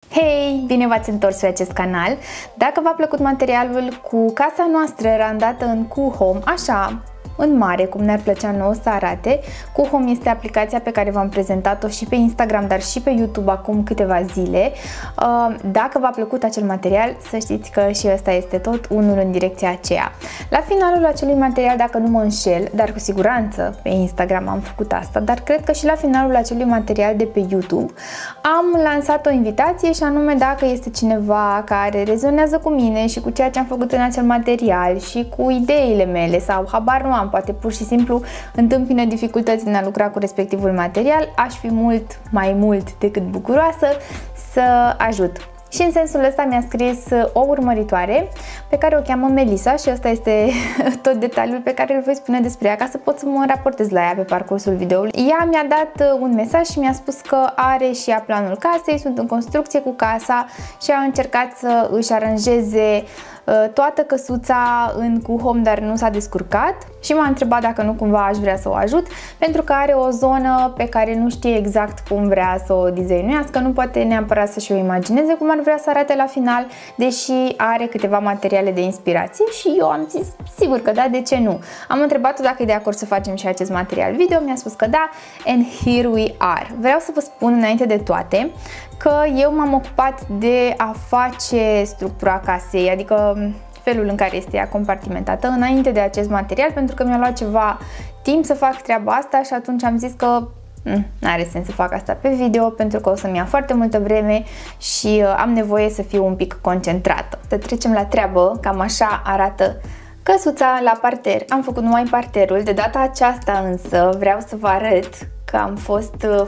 Hei, bine v-ați întors pe acest canal! Dacă v-a plăcut materialul cu casa noastră randată în Kuhome, așa, în mare, cum ne-ar plăcea nouă să arate, Kuhome este aplicația pe care v-am prezentat-o și pe Instagram, dar și pe YouTube acum câteva zile. Dacă v-a plăcut acel material, să știți că și ăsta este tot unul în direcția aceea. La finalul acelui material, dacă nu mă înșel, dar cu siguranță pe Instagram am făcut asta, dar cred că și la finalul acelui material de pe YouTube am lansat o invitație și anume dacă este cineva care rezonează cu mine și cu ceea ce am făcut în acel material și cu ideile mele sau habar nu am, poate pur și simplu întâmpină dificultăți în a lucra cu respectivul material, aș fi mai mult decât bucuroasă să ajut. Și în sensul ăsta mi-a scris o urmăritoare pe care o cheamă Melissa și ăsta este tot detaliul pe care îl voi spune despre ea ca să pot să mă raportez la ea pe parcursul videoului. Ea mi-a dat un mesaj și mi-a spus că are și ea planul casei, sunt în construcție cu casa și a încercat să își aranjeze toată căsuța în Kuhome, dar nu s-a descurcat și m-a întrebat dacă nu cumva aș vrea să o ajut, pentru că are o zonă pe care nu știe exact cum vrea să o designuiască, nu poate neapărat să-și o imagineze cum ar vrea să arate la final, deși are câteva materiale de inspirație și eu am zis sigur că da, de ce nu? Am întrebat-o dacă e de acord să facem și acest material video, mi-a spus că da, and here we are. Vreau să vă spun înainte de toate că eu m-am ocupat de a face structura casei, adică felul în care este ea compartimentată înainte de acest material, pentru că mi-a luat ceva timp să fac treaba asta și atunci am zis că n-are sens să fac asta pe video pentru că o să-mi ia foarte multă vreme și am nevoie să fiu un pic concentrată. Să trecem la treabă, cam așa arată căsuța la parter. Am făcut numai parterul, de data aceasta însă vreau să vă arăt că sunt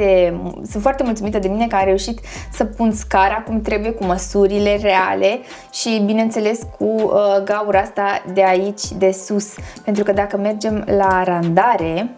foarte mulțumită de mine că am reușit să pun scara cum trebuie, cu măsurile reale și bineînțeles cu gaura asta de aici de sus, pentru că dacă mergem la randare,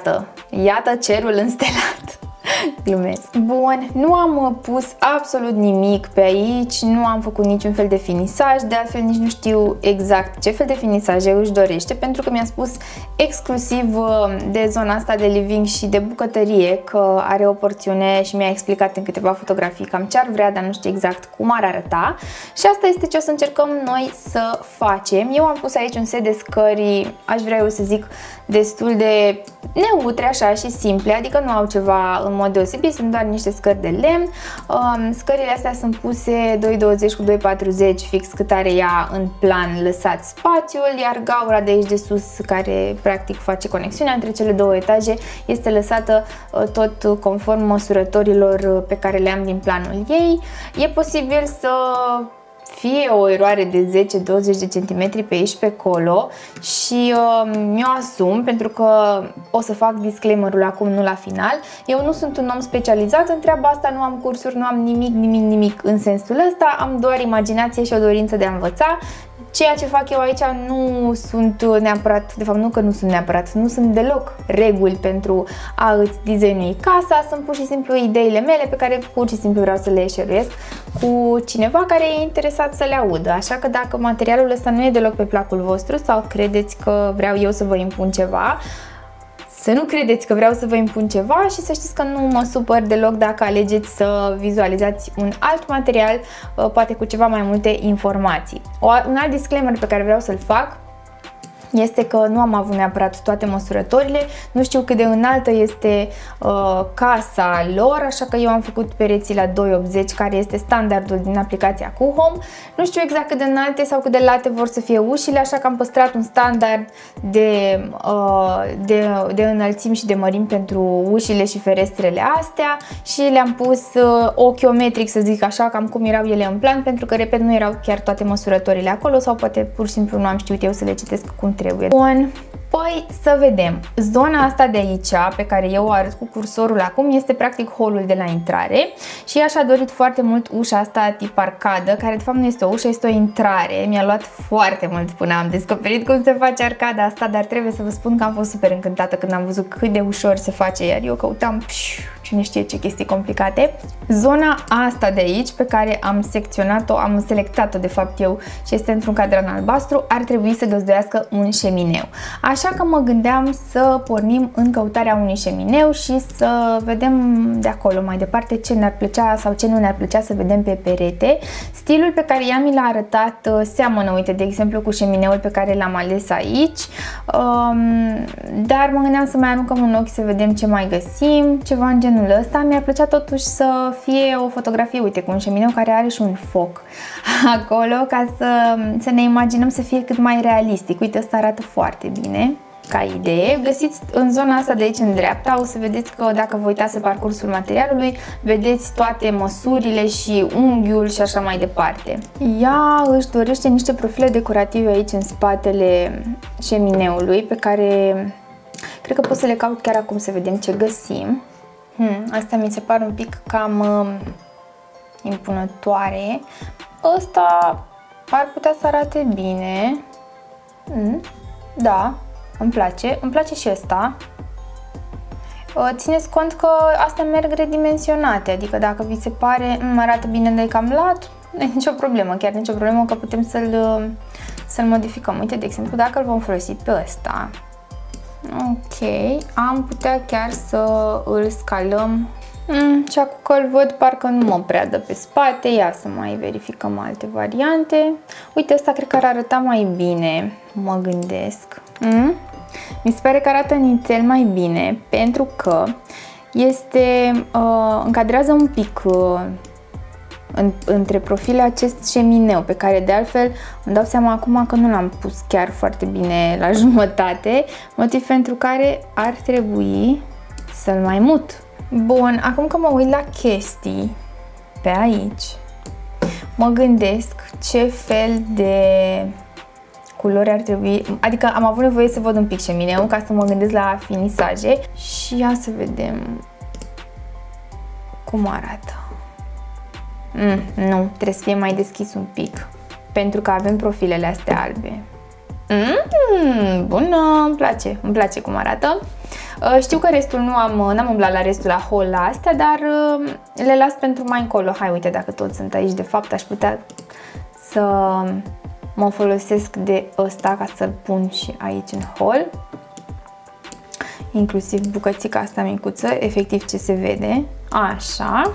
iată cerul înstelat. Glumesc. Bun, nu am pus absolut nimic pe aici, nu am făcut niciun fel de finisaj, de altfel nici nu știu exact ce fel de finisaje își dorește, pentru că mi-a spus exclusiv de zona asta de living și de bucătărie că are o porțiune și mi-a explicat în câteva fotografii cam ce ar vrea, dar nu știu exact cum ar arăta și asta este ce o să încercăm noi să facem. Eu am pus aici un set de scări, aș vrea eu să zic, destul de neutre așa și simple, adică nu au ceva în mod deosebit, sunt doar niște scări de lemn. Scările astea sunt puse 2,20 cu 2,40 fix cât are ea în plan lăsat spațiul, iar gaura de aici de sus care practic face conexiunea între cele două etaje este lăsată tot conform măsurătorilor pe care le am din planul ei. E posibil să fie o eroare de 10-20 de centimetri pe aici și pe acolo și mi-o asum pentru că o să fac disclaimer-ul acum, nu la final. Eu nu sunt un om specializat în treaba asta, nu am cursuri, nu am nimic în sensul ăsta, am doar imaginație și o dorință de a învăța. Ceea ce fac eu aici nu sunt neapărat, de fapt nu că nu sunt neapărat, nu sunt deloc reguli pentru a îți designui casa, sunt pur și simplu ideile mele pe care pur și simplu vreau să le share-uiesc cu cineva care e interesat să le audă. Așa că dacă materialul ăsta nu e deloc pe placul vostru sau credeți că vreau eu să vă impun ceva, să nu credeți că vreau să vă impun ceva și să știți că nu mă supăr deloc dacă alegeți să vizualizați un alt material, poate cu ceva mai multe informații. Un alt disclaimer pe care vreau să-l fac este că nu am avut neapărat toate măsurătorile, nu știu cât de înaltă este casa lor, așa că eu am făcut pereții la 2,80 care este standardul din aplicația Kuhome. Nu știu exact cât de înalte sau cât de late vor să fie ușile, așa că am păstrat un standard de înălțimi și de mărimi pentru ușile și ferestrele astea și le-am pus ochiometric, să zic așa, cam cum erau ele în plan, pentru că, repet, nu erau chiar toate măsurătorile acolo sau poate pur și simplu nu am știut eu să le citesc cum trebuie. Bun, păi să vedem. Zona asta de aici, pe care eu o arăt cu cursorul acum, este practic holul de la intrare și ea și-a dorit foarte mult ușa asta tip arcadă, care de fapt nu este o ușă, este o intrare. Mi-a luat foarte mult până am descoperit cum se face arcada asta, dar trebuie să vă spun că am fost super încântată când am văzut cât de ușor se face, iar eu căutam cine știe ce chestii complicate. Zona asta de aici, pe care am secționat-o, am selectat-o de fapt eu și este într-un cadran albastru, ar trebui să găzduiască un șemineu. Așa că mă gândeam să pornim în căutarea unui șemineu și să vedem de acolo mai departe ce ne-ar plăcea sau ce nu ne-ar plăcea să vedem pe perete. Stilul pe care ea mi l-a arătat seamănă, uite, de exemplu, cu șemineul pe care l-am ales aici, dar mă gândeam să mai aruncăm un ochi să vedem ce mai găsim, ceva în genul ăsta. Mi-ar plăcea totuși să fie o fotografie, uite, cu un șemineu care are și un foc acolo, ca să ne imaginăm să fie cât mai realistic. Uite, ăsta arată foarte bine ca idee. Găsiți în zona asta de aici în dreapta, o să vedeți că dacă vă uitați pe parcursul materialului, vedeți toate măsurile și unghiul și așa mai departe. Ea își dorește niște profile decorative aici în spatele șemineului, pe care cred că pot să le caut chiar acum să vedem ce găsim. Asta mi se pare un pic cam impunătoare. Ăsta ar putea să arate bine. Da, îmi place și ăsta. Țineți cont că astea merg redimensionate, adică dacă vi se pare arată bine, dar e cam lat, nu e nicio problemă, chiar nicio problemă, că putem să-l modificăm. Uite, de exemplu, dacă îl vom folosi pe ăsta, ok, am putea chiar să îl scalăm. Și acum că îl văd, parcă nu mă prea dă pe spate. Ia să mai verificăm alte variante. Uite, ăsta cred că ar arăta mai bine, mă gândesc. Mi se pare că arată nițel mai bine, pentru că încadrează un pic între profile acest șemineu, pe care de altfel îmi dau seama acum că nu l-am pus chiar foarte bine la jumătate, motiv pentru care ar trebui să-l mai mut. Bun, acum că mă uit la chestii pe aici, mă gândesc ce fel de culori ar trebui, adică am avut nevoie să văd un pic șemineu ca să mă gândesc la finisaje și ia să vedem cum arată. Nu, trebuie să fie mai deschis un pic, pentru că avem profilele astea albe. Bună, îmi place cum arată. Știu că restul n-am umblat la restul la haul la astea, dar le las pentru mai încolo. Hai, uite, dacă toți sunt aici, de fapt aș putea să mă folosesc de ăsta ca să-l pun și aici în haul. Inclusiv bucățica asta micuță, efectiv ce se vede. Așa.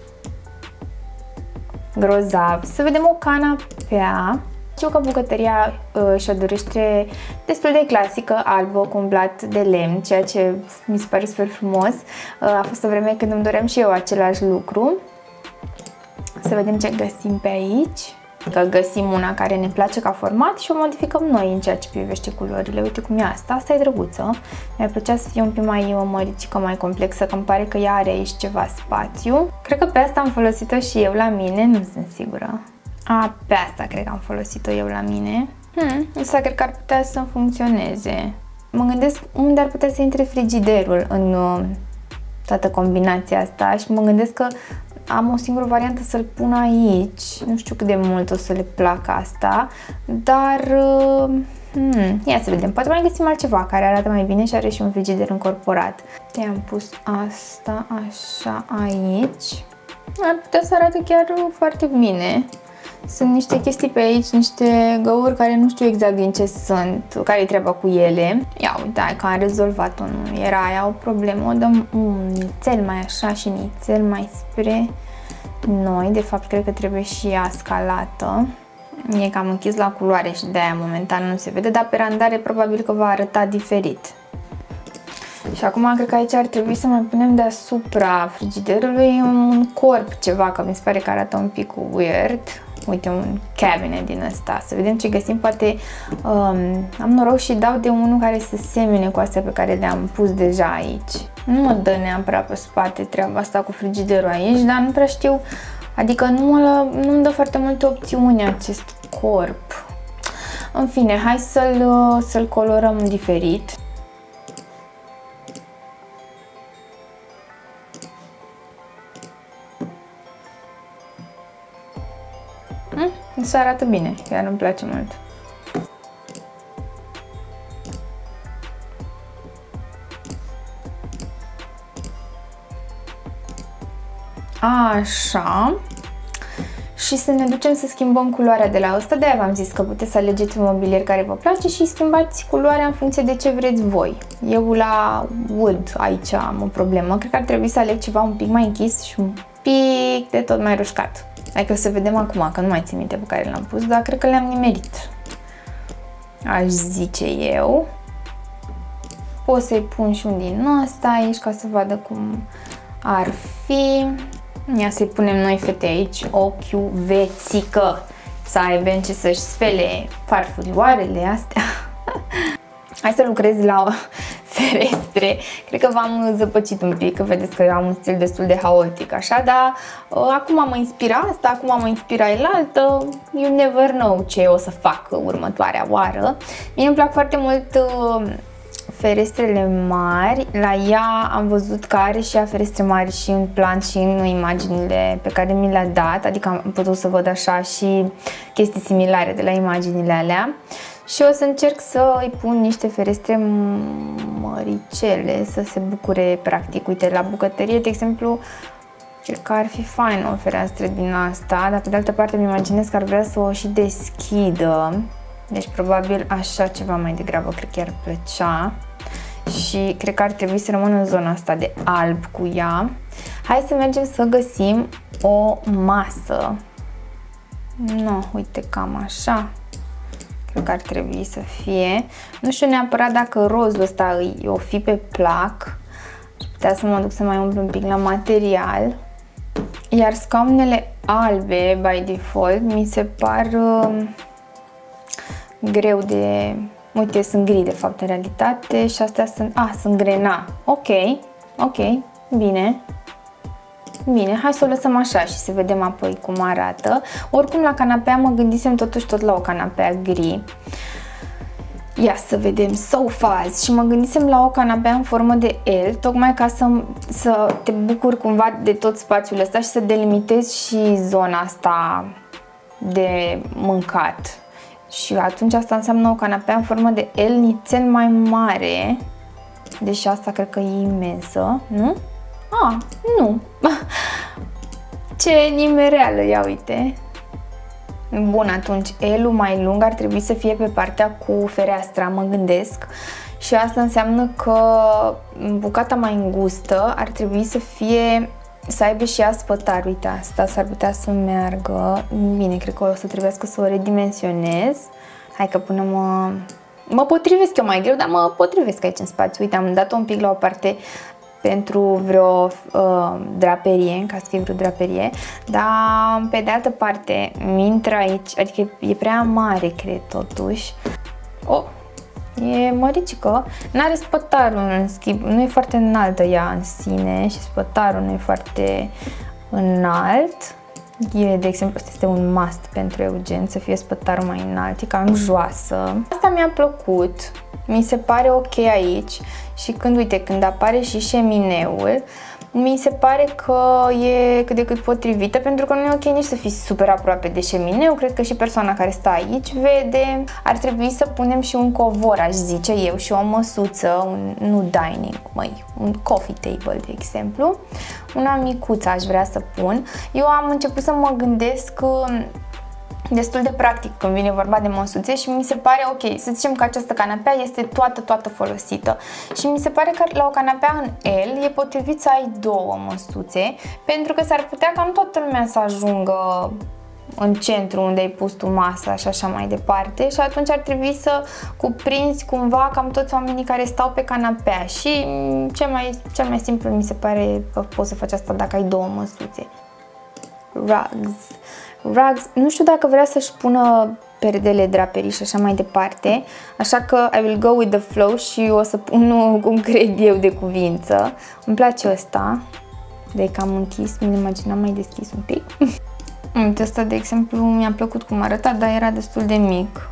Grozav. Să vedem o canapea. Știu că bucătăria și-o dorește destul de clasică, albă, cu un blat de lemn, ceea ce mi se pare super frumos. A fost o vreme când îmi doream și eu același lucru. Să vedem ce găsim pe aici. Că găsim una care ne place ca format și o modificăm noi în ceea ce privește culorile. Uite cum e asta. Asta e drăguță. Mi-ar plăcea să fie un pic mai măricică, mai complexă, că îmi pare că ea are aici ceva spațiu. Cred că pe asta am folosit-o și eu la mine, nu sunt sigură. Pe asta cred că am folosit-o eu la mine. Asta cred că ar putea să funcționeze. Mă gândesc unde ar putea să intre frigiderul în toată combinația asta și mă gândesc că am o singură variantă să-l pun aici. Nu știu cât de mult o să le placă asta, dar ia să vedem. Poate mai găsim altceva care arată mai bine și are și un frigider încorporat. I-am pus asta așa aici. Ar putea să arate chiar foarte bine. Sunt niște chestii pe aici, niște găuri care nu știu exact din ce sunt, care-i treaba cu ele. Ia uite, hai că am rezolvat-o, nu era aia o problemă. O dăm un nițel mai așa și nițel mai spre noi. De fapt, cred că trebuie și ea scalată. E cam închis la culoare și de-aia momentan nu se vede, dar pe randare probabil că va arăta diferit. Și acum cred că aici ar trebui să mai punem deasupra frigiderului un corp, ceva, că mi se pare că arată un pic weird. Uite, un cabinet din ăsta. Să vedem ce găsim. Poate am noroc și dau de unul care se semene cu astea pe care le-am pus deja aici. Nu mă dă neapărat pe spate treaba asta cu frigiderul aici, dar nu prea știu, adică nu-mi dă foarte multe opțiuni acest corp. În fine, hai să-l colorăm diferit. Se arată bine, chiar îmi place mult. Așa. Și să ne ducem să schimbăm culoarea de la ăsta. De-aia v-am zis că puteți să alegeți un mobilier care vă place și schimbați culoarea în funcție de ce vreți voi. Eu la wood aici am o problemă. Cred că ar trebui să aleg ceva un pic mai închis și un pic de tot mai roșcat. Adică să vedem acum, că nu mai țin minte pe care l-am pus, dar cred că le-am nimerit. Aș zice eu. Pot să-i pun și un din ăsta aici ca să vadă cum ar fi. Ia să-i punem noi fete aici o chiuvețică, să aibă ce să-și spele farfurioarele astea. Hai să lucrez la ferestre. Cred că v-am zăpăcit un pic, că vedeți că am un stil destul de haotic așa, dar acum mă inspira asta, acum mă inspira elaltă. You never know ce o să fac următoarea oară. Mie îmi plac foarte mult ferestrele mari. La ea am văzut că are și ea ferestre mari și în plan și în imaginile pe care mi le-a dat, adică am putut să văd așa și chestii similare de la imaginile alea. Și o să încerc să îi pun niște ferestre măricele, să se bucure practic. Uite, la bucătărie, de exemplu, cred că ar fi fain o fereastră din asta, dar pe de altă parte îmi imaginez că ar vrea să o și deschidă. Deci probabil așa ceva mai degrabă, cred că i-ar plăcea. Și cred că ar trebui să rămână în zona asta de alb cu ea. Hai să mergem să găsim o masă. No, uite, cam așa. Cred că ar trebui să fie. Nu știu neapărat dacă rozul ăsta o fi pe plac. Aș putea să mă duc să mai umplu un pic la material. Iar scaunele albe, by default, mi se par greu de... Uite, sunt gri de fapt în realitate și astea sunt... sunt grena. Ok, bine. Bine, hai să o lăsăm așa și să vedem apoi cum arată. Oricum la canapea mă gândisem totuși tot la o canapea gri. Ia să vedem sofas și mă gândisem la o canapea în formă de L, tocmai ca să te bucuri cumva de tot spațiul ăsta și să delimitezi și zona asta de mâncat. Și atunci asta înseamnă o canapea în formă de L nițel mai mare, deși asta cred că e imensă, nu? Nu. Ce nimereală, ia uite. Bun, atunci L-ul mai lung ar trebui să fie pe partea cu fereastra, mă gândesc. Și asta înseamnă că bucata mai îngustă ar trebui să aibă și ea spătar. Uite, asta s-ar putea să meargă. Bine, cred că o să trebuiască să o redimensionez. Hai că până mă potrivesc eu mai greu, dar mă potrivesc aici în spațiu. Uite, am dat-o un pic la o parte pentru vreo draperie, în caz că e vreo draperie, dar pe de altă parte mi intră aici, adică e prea mare, cred, totuși. E măricică, n-are spătarul, în schimb, nu e foarte înaltă ea în sine și spătarul nu e foarte înalt. De exemplu, asta este un must pentru Eugen, să fie spătarul mai înalt, e cam joasă. Asta mi-a plăcut, mi se pare ok aici și când apare și șemineul, mi se pare că e cât de cât potrivită, pentru că nu e ok nici să fii super aproape de șemineu. Cred că și persoana care stă aici vede. Ar trebui să punem și un covor, aș zice eu, și o măsuță, nu dining, un coffee table, de exemplu. Una micuță aș vrea să pun. Eu am început să mă gândesc destul de practic când vine vorba de măsuțe și mi se pare ok, să zicem că această canapea este toată folosită și mi se pare că la o canapea în L e potrivit să ai două măsuțe, pentru că s-ar putea ca nu toată lumea să ajungă în centru unde ai pus tu masa și așa mai departe și atunci ar trebui să cuprinzi cumva cam toți oamenii care stau pe canapea și cel mai simplu mi se pare că poți să faci asta dacă ai două măsuțe. Rugs, nu știu dacă vrea să-și pună perdele, draperii și așa mai departe, așa că I will go with the flow și o să pun cum cred eu de cuvință. Îmi place ăsta, de cam închis, mi-l imaginam mai deschis un pic. Uite, ăsta, de exemplu, mi-a plăcut cum arăta, dar era destul de mic.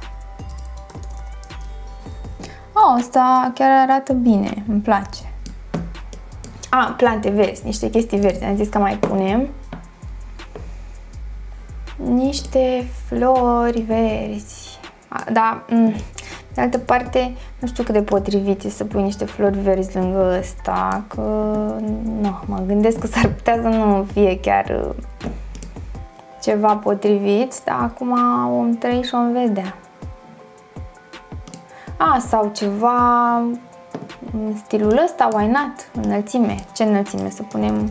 Ăsta chiar arată bine, îmi place. Plante verzi, niște chestii verzi, am zis că mai punem. Niște flori verzi. Da, De altă parte, nu știu cât de potrivit e să pui niște flori verzi lângă ăsta, că nu, mă gândesc că s-ar putea să nu fie chiar ceva potrivit, dar acum om trăi și om vedea. Sau ceva în stilul ăsta, why not? Înălțime. Ce înălțime? Să punem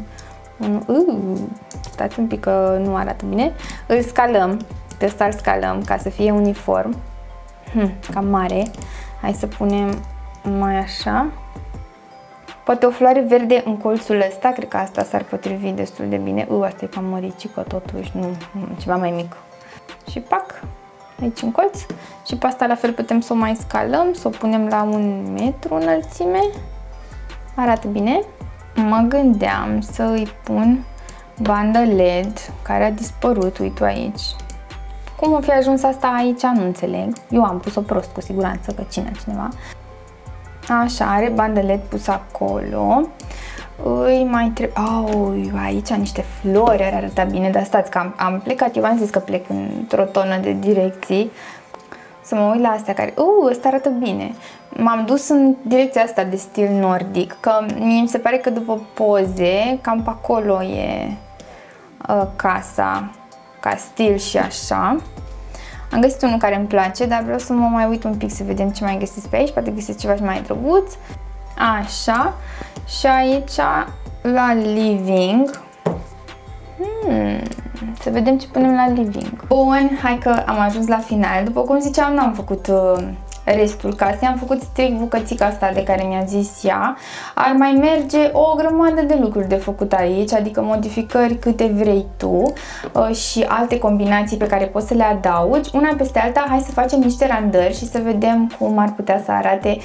stați un pic că nu arată bine. Îl scalăm, pe ăsta îl scalăm ca să fie uniform. Cam mare. Hai să punem mai așa. Poate o floare verde în colțul ăsta, cred că asta s-ar potrivi destul de bine. Asta e cam măricică totuși, nu, ceva mai mic. Și pac, aici în colț. Și pe asta la fel putem să o mai scalăm, să o punem la 1 metru înălțime. Arată bine. Mă gândeam să îi pun bandă LED care a dispărut, uite aici. Cum o fi ajuns asta aici, nu înțeleg. Eu am pus-o prost, cu siguranță, că cineva. Așa, are bandă LED pusă acolo. Îi mai trebuie... aici niște flori, ar arăta bine, dar stați că am plecat, eu v-am zis că plec într-o tonă de direcții. Să mă uit la astea care... ăsta arată bine. M-am dus în direcția asta de stil nordic, că mie mi se pare că după poze, cam pe acolo e casa, ca stil și așa. Am găsit unul care îmi place, dar vreau să mă mai uit un pic să vedem ce mai găsesc pe aici, poate găsesc ceva mai drăguț. Așa, și aici la living, să vedem ce punem la living. Bun, hai că am ajuns la final. După cum ziceam, n-am făcut restul casei, am făcut strict bucățica asta de care mi-a zis ea. Ar mai merge o grămadă de lucruri de făcut aici, adică modificări câte vrei tu și alte combinații pe care poți să le adaugi. Una peste alta, hai să facem niște randări și să vedem cum ar putea să arate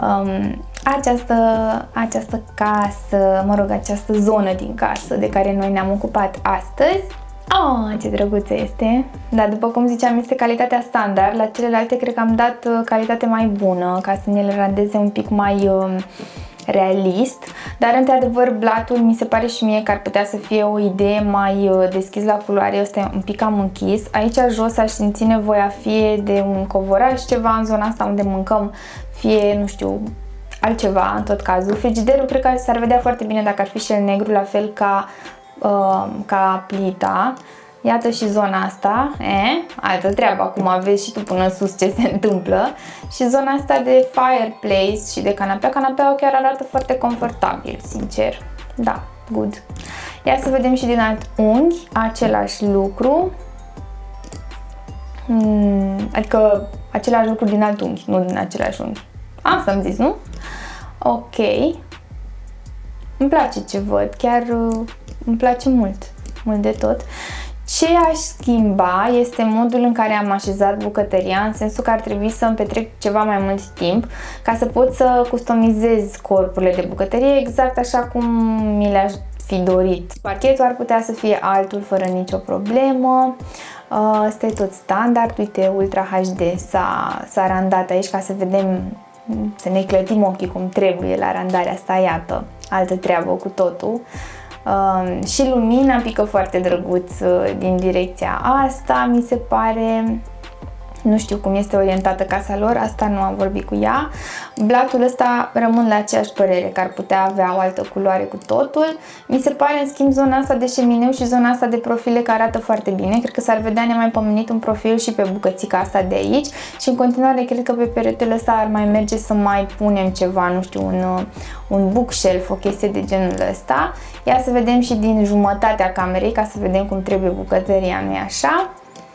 această casă, mă rog, această zonă din casă de care noi ne-am ocupat astăzi. Ce drăguță este! Dar după cum ziceam, este calitatea standard. La celelalte cred că am dat calitate mai bună ca să ne le randeze un pic mai realist. Dar într-adevăr blatul mi se pare și mie că ar putea să fie o idee mai deschis la culoare. Ăsta e un pic cam închis. Aici jos aș simți nevoia fie de un covoraș, ceva în zona asta unde mâncăm, fie, nu știu, altceva în tot cazul. Frigiderul cred că s-ar vedea foarte bine dacă ar fi și el negru, la fel ca plita. Iată și zona asta, altă treabă, acum vezi și tu până sus ce se întâmplă. Și zona asta de fireplace și de canapea, canapeaua chiar arată foarte confortabil, sincer. Da, good. Ia să vedem și din alt unghi, același lucru. Adică același lucru din alt unghi, nu din același unghi. Asta am zis, nu? Ok. Îmi place ce văd, chiar îmi place mult de tot. Ce aș schimba este modul în care am așezat bucătăria, în sensul că ar trebui să îmi petrec ceva mai mult timp ca să pot să customizez corpurile de bucătărie exact așa cum mi le-aș fi dorit. Parchetul ar putea să fie altul fără nicio problemă. Asta e tot standard, uite, Ultra HD s-a randat aici ca să vedem, să ne clătim ochii cum trebuie la randarea asta, iată, altă treabă cu totul. Și lumina pică foarte drăguț din direcția asta, mi se pare. Nu știu cum este orientată casa lor, asta nu am vorbit cu ea. Blatul ăsta rămân la aceeași părere, că ar putea avea o altă culoare cu totul. Mi se pare, în schimb, zona asta de șemineu și zona asta de profile că arată foarte bine. Cred că s-ar vedea nemaipomenit un profil și pe bucățica asta de aici. Și în continuare, cred că pe peretele ăsta ar mai merge să mai punem ceva, nu știu, un bookshelf, o chestie de genul ăsta. Ia să vedem și din jumătatea camerei, ca să vedem cum trebuie bucătăria, nu-i așa?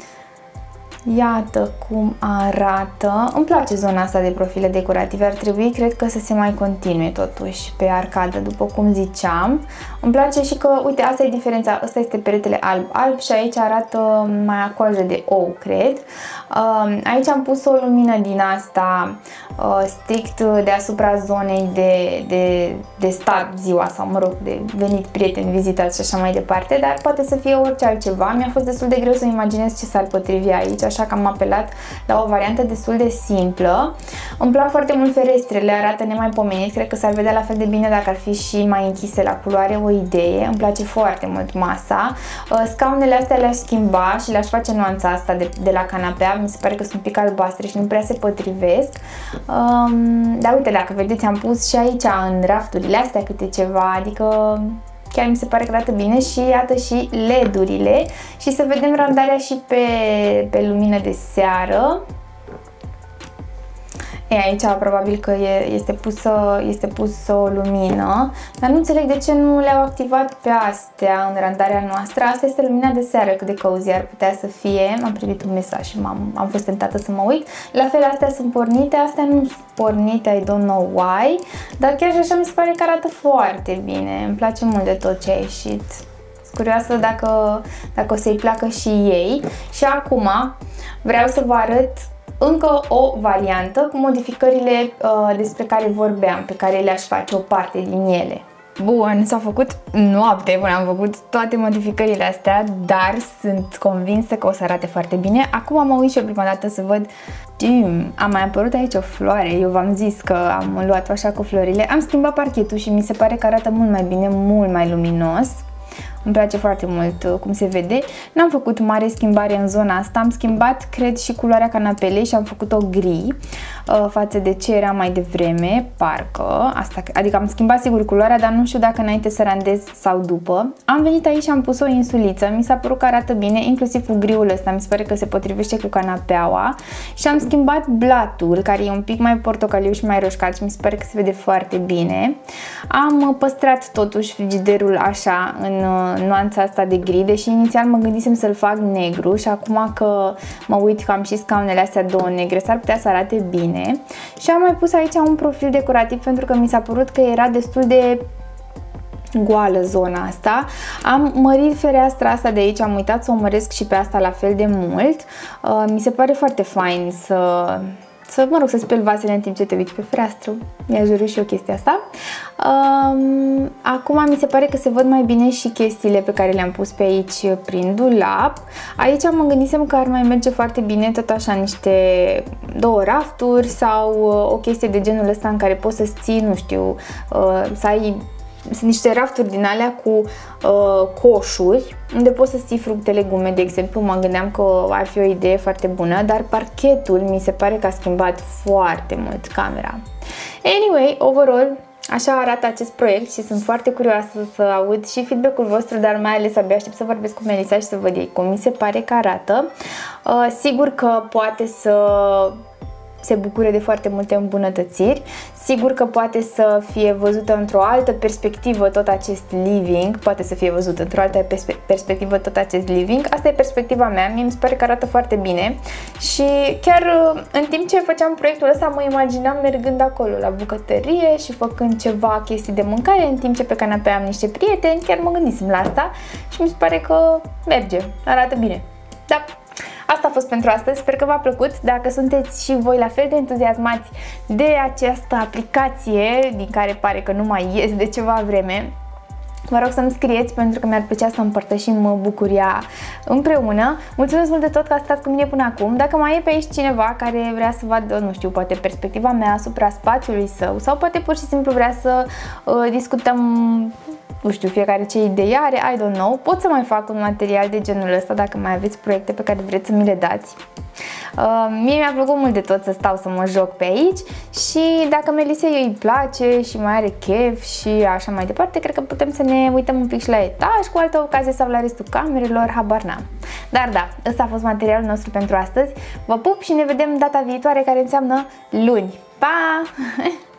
Iată cum arată. Îmi place zona asta de profile decorative. Ar trebui, cred că, să se mai continue totuși pe arcadă, după cum ziceam. Îmi place și că, uite, asta e diferența. Asta este peretele alb și aici arată mai a coajă de ou, cred. Aici am pus o lumină din asta strict deasupra zonei de stat ziua sau, mă rog, de venit prieteni, vizitați și așa mai departe, dar poate să fie orice altceva. Mi-a fost destul de greu să imaginez ce s-ar potrivi aici, așa că am apelat la o variantă destul de simplă. Îmi plac foarte mult ferestrele, arată nemaipomenit, cred că s-ar vedea la fel de bine dacă ar fi și mai închise la culoare, o idee. Îmi place foarte mult masa. Scaunele astea le-aș schimba și le-aș face nuanța asta de la canapea, mi se pare că sunt un pic albastre și nu prea se potrivesc. Dar uite, dacă vedeți, am pus și aici în rafturile astea câte ceva, adică chiar mi se pare că arată bine și iată și LED-urile și să vedem randarea și pe lumină de seară. Aici probabil că este pusă o lumină, dar nu înțeleg de ce nu le-au activat pe astea în randarea noastră. Asta este lumina de seară, cât de cozy ar putea să fie. Am primit un mesaj și am fost tentată să mă uit. La fel, astea sunt pornite, astea nu sunt pornite, I don't know why, dar chiar și așa mi se pare că arată foarte bine. Îmi place mult de tot ce a ieșit. Sunt curioasă dacă o să-i placă și ei. Și acum vreau să vă arăt încă o variantă cu modificările despre care vorbeam, pe care le-aș face o parte din ele. Bun, s-a făcut noapte până am făcut toate modificările astea, dar sunt convinsă că o să arate foarte bine. Acum mă uit și o prima dată să văd, a mai apărut aici o floare. Eu v-am zis că am luat-o așa cu florile. Am schimbat parchetul și mi se pare că arată mult mai bine, mult mai luminos. Îmi place foarte mult cum se vede. N-am făcut mare schimbare în zona asta. Am schimbat, cred, și culoarea canapelei și am făcut-o gri față de ce era mai devreme, parcă. Adică am schimbat sigur culoarea, dar nu știu dacă înainte să randez sau după. Am venit aici și am pus o insuliță. Mi s-a părut că arată bine, inclusiv cu griul ăsta. Mi se pare că se potrivește cu canapeaua. Și am schimbat blatul, care e un pic mai portocaliu și mai roșcat și mi se pare că se vede foarte bine. Am păstrat totuși frigiderul așa în nuanța asta de gri, deși inițial mă gândisem să-l fac negru și acum că mă uit că am și scaunele astea două negre, s-ar putea să arate bine. Și am mai pus aici un profil decorativ pentru că mi s-a părut că era destul de goală zona asta. Am mărit fereastra asta de aici, am uitat să o măresc și pe asta la fel de mult. Mi se pare foarte fain să speli vasele în timp ce te uiți pe fereastră. Mi-aș dori și eu chestia asta. Acum mi se pare că se văd mai bine și chestiile pe care le-am pus pe aici prin dulap. Aici mă gândisem că ar mai merge foarte bine tot așa niște două rafturi sau o chestie de genul ăsta în care poți să-ți ții, nu știu, să ai niște rafturi din alea cu coșuri unde poți să ții fructe, legume, de exemplu. Mă gândeam că ar fi o idee foarte bună, dar parchetul mi se pare că a schimbat foarte mult camera. Anyway, overall, așa arată acest proiect și sunt foarte curioasă să aud și feedback-ul vostru, dar mai ales abia aștept să vorbesc cu Melissa și să văd ei cum mi se pare că arată. Sigur că poate să se bucure de foarte multe îmbunătățiri. Sigur că poate să fie văzută într-o altă perspectivă tot acest living, poate să fie văzut într-o altă perspectivă tot acest living. Asta e perspectiva mea, mie mi se pare că arată foarte bine și chiar în timp ce făceam proiectul ăsta mă imaginam mergând acolo la bucătărie și făcând ceva chestii de mâncare, în timp ce pe canapea am niște prieteni, chiar mă gândisem la asta și mi se pare că merge, arată bine. Da. Asta a fost pentru astăzi, sper că v-a plăcut. Dacă sunteți și voi la fel de entuziasmați de această aplicație, din care pare că nu mai ies de ceva vreme, vă rog să-mi scrieți pentru că mi-ar plăcea să împărtășim bucuria împreună. Mulțumesc mult de tot că ați stat cu mine până acum. Dacă mai e pe aici cineva care vrea să vadă, nu știu, poate perspectiva mea asupra spațiului său sau poate pur și simplu vrea să discutăm, nu știu, fiecare ce idei are, I don't know, pot să mai fac un material de genul ăsta dacă mai aveți proiecte pe care vreți să mi le dați. Mie mi-a plăcut mult de tot să stau să mă joc pe aici și dacă Melisei îi place și mai are chef și așa mai departe, cred că putem să ne uităm un pic și la etaj cu altă ocazie sau la restul camerelor, habar n-am. Dar da, ăsta a fost materialul nostru pentru astăzi. Vă pup și ne vedem data viitoare, care înseamnă luni. Pa!